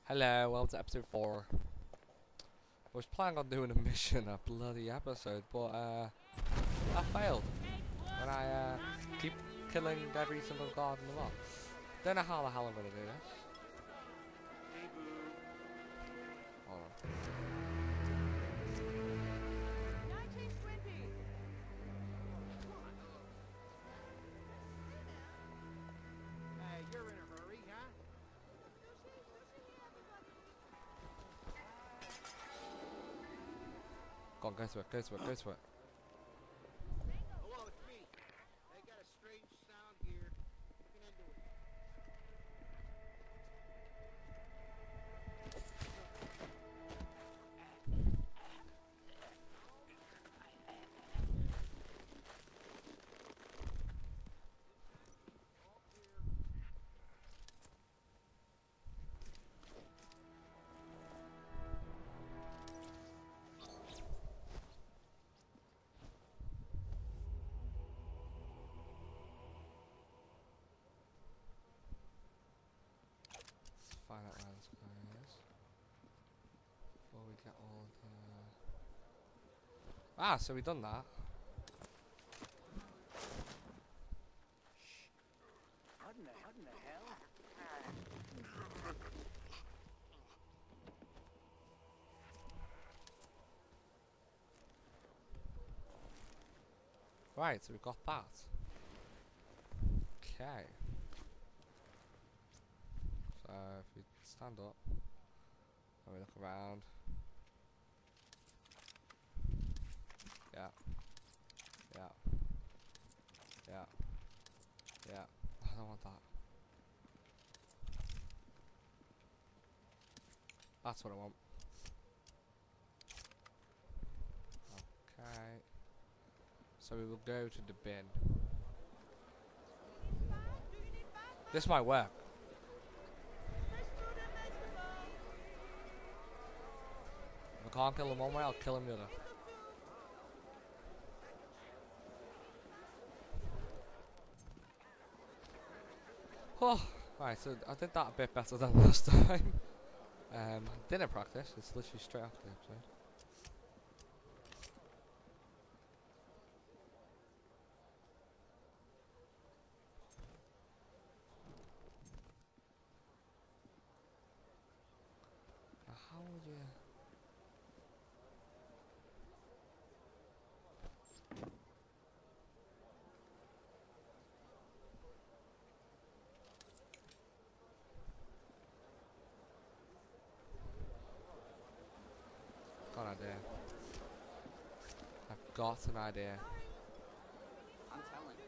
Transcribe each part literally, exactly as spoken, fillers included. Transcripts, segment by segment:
Hello, welcome to episode four. I was planning on doing a mission, a bloody episode, but uh, I failed. When I uh, keep killing every single guard in the world. Don't know how the hell I'm gonna do this. Hold on. Go on, go to it, go to it, go to it. Hello, it's me. I got a strange sound here. Looking into it. Let's find out where this guy is. Before we get all the... Ah, so we done that. What in the, what in the hell? Right, so we got that. Okay. So if we stand up and we look around. Yeah. Yeah. Yeah. Yeah. I don't want that. That's what I want. Okay. So we will go to the bin. This might work. If I can't kill him one way, I'll kill him the other. Oh, right, so I did that a bit better than last time. Um, dinner practice, it's literally straight after the episode. Now how would you... Got an idea. I've got an idea. I'm telling.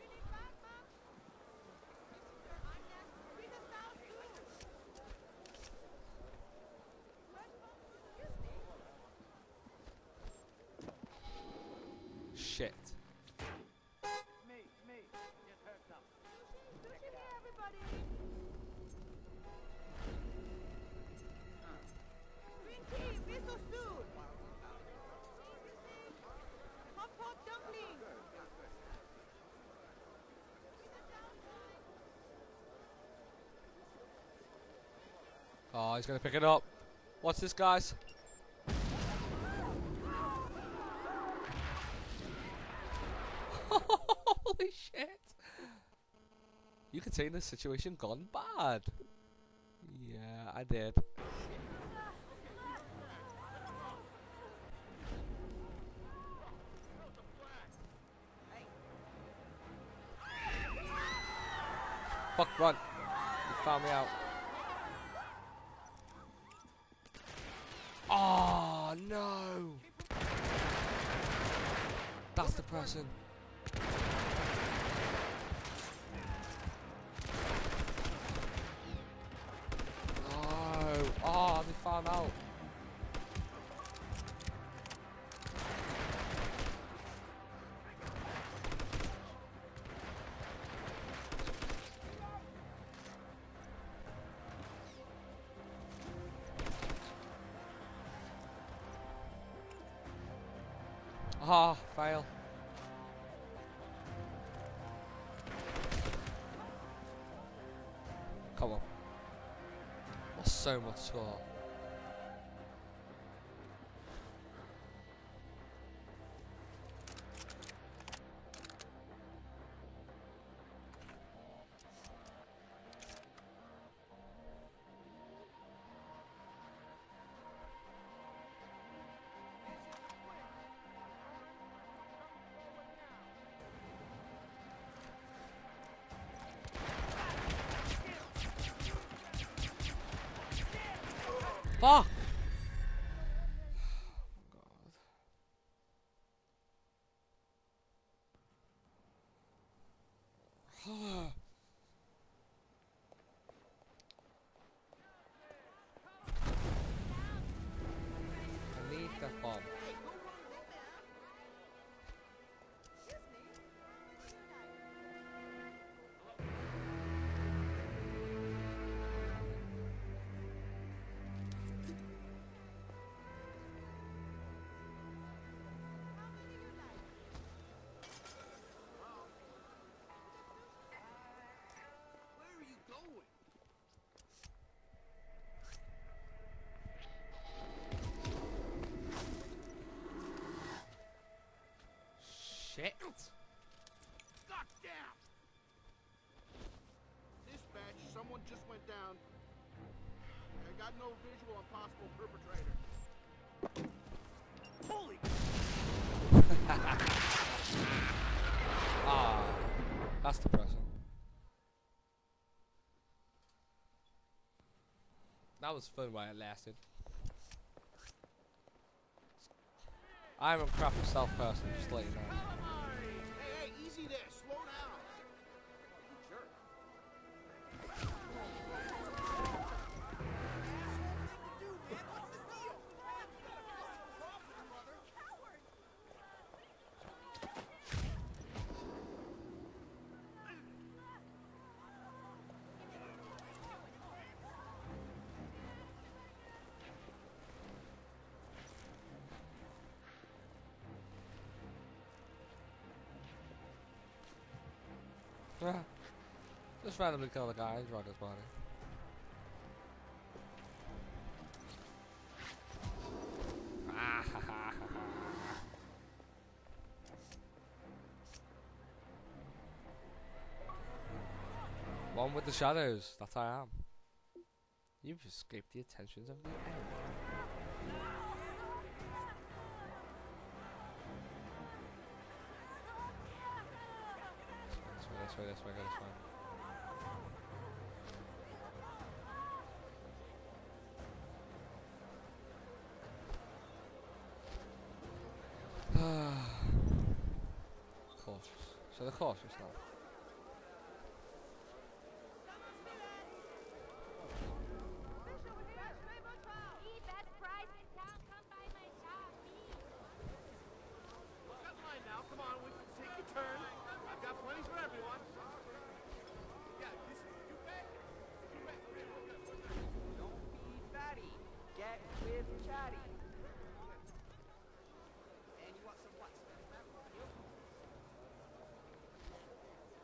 Shit. Me, me. Just heard something. Check it out. Everybody! Green tea, miso soup! Hot pot dumpling! Oh, he's gonna pick it up. What's this, guys? Holy shit! You could say this situation gone bad. Yeah, I did. Fuck, run! You found me out. Oh no! That's depressing. No! Oh, they found out. Ah, fail. Come on. so much score. Fuck! God. I need that bomb. Shit. Goddamn! Dispatch, someone just went down. I got no visual on possible perpetrator. Holy! Ah, that's depressing. That was fun while it lasted. I'm a crap stealth person, just to let you know. Hey, hey, easy there, slow down. You jerk. Yeah. Just randomly kill the guy and drag his body. Ah, ha, ha, ha, ha. One with the shadows, that's how I am. You've escaped the attentions of the enemy. This way, this way, go this way. Cautious. So they're cautious now. Got mine now, come on, we can take a turn. I've got plenty for everyone. Yeah, this is you bet. You bet. Don't be fatty. Get with chatty. And you want some what?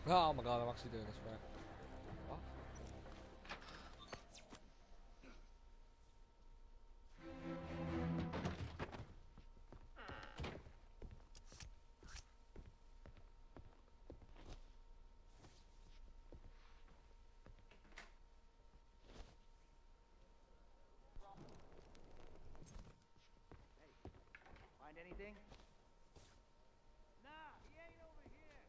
Oh my god, I'm actually doing this right. What? Find anything? Nah, he ain't over here.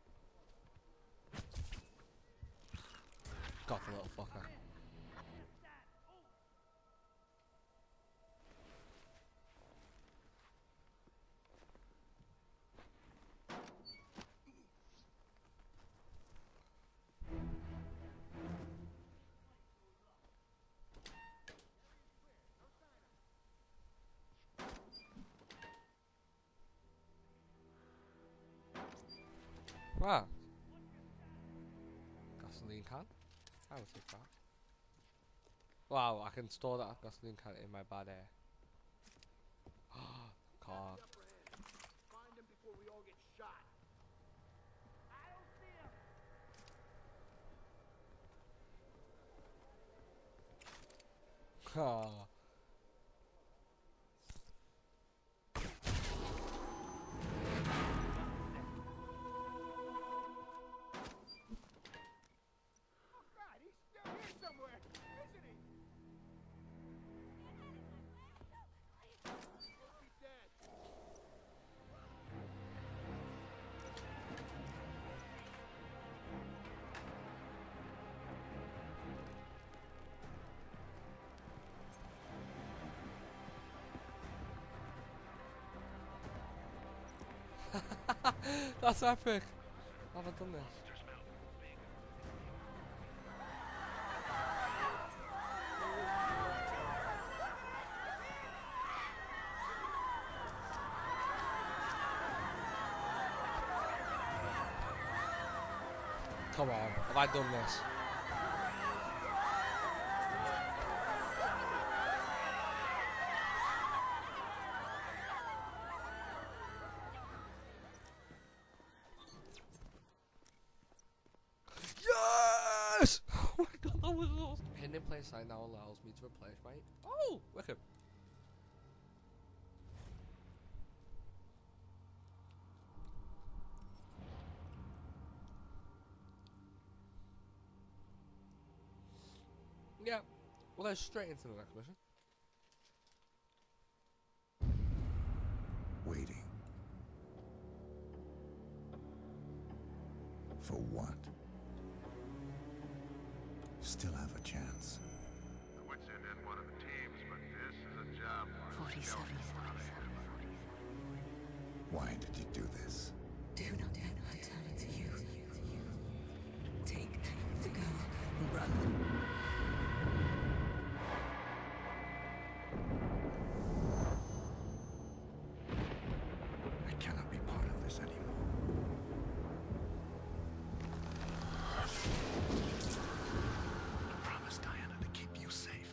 Got the little fucker. Wow. Gasoline can? I will take that. Wow, I can store that gasoline can in my bad air. Car. Find him before we all get shot. I don't see him. Ah. Oh God, he's still here somewhere, isn't he? He's dead. That's epic. I haven't done this. Come on, have I done this? Yes! Oh my god, that was awesome. Hidden in plain sight now allows me to replace my... Oh, wicked. Yeah, well, let's straight into the next mission. Waiting. For what? Still have a chance. I would send in one of the teams, but this is a job for forty-seven. Why did you do this? Do not let her turn it to you. Take the girl and run. I cannot be part of this anymore. I promised Diana to keep you safe.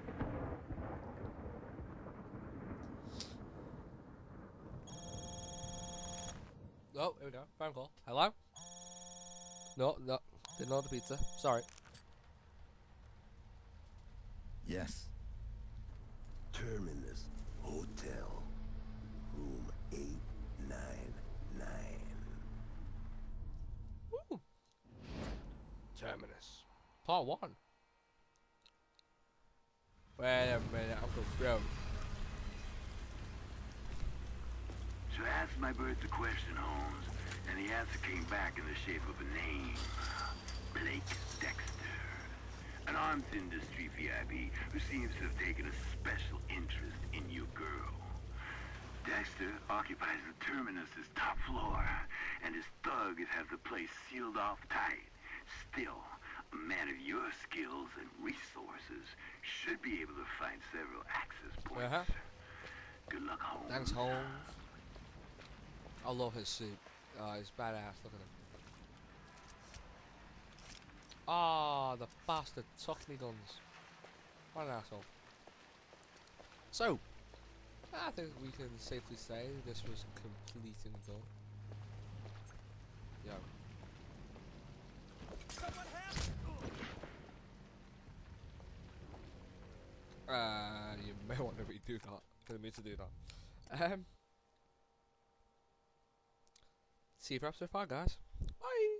Oh, here we go. Phone call. Hello? No, no. Didn't order pizza. Sorry. Yes. Terminus Hotel, room eight nine nine. Woo! Terminus. Part one. Wait a minute, Uncle Bro. So I asked my bird the question, Holmes, and the answer came back in the shape of a name. Blake Dexter. An arms industry V I P who seems to have taken a special interest in your girl. Dexter occupies the Terminus's top floor, and his thugs have the place sealed off tight. Still, a man of your skills and resources should be able to find several access points. Uh-huh. Good luck, Holmes. Thanks, Holmes. I love his suit. Oh, he's badass. Look at him. Ah, the bastard took me guns. What an asshole. So, I think we can safely say this was complete and done. Yo. may want to redo that. Didn't mean to do that. Um, see you perhaps with far, guys. Bye.